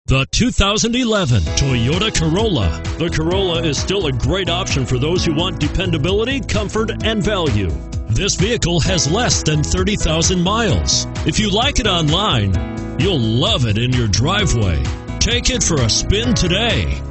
The 2011 Toyota Corolla. The Corolla is still a great option for those who want dependability, comfort, and value. This vehicle has less than 30,000 miles. If you like it online, you'll love it in your driveway. Take it for a spin today.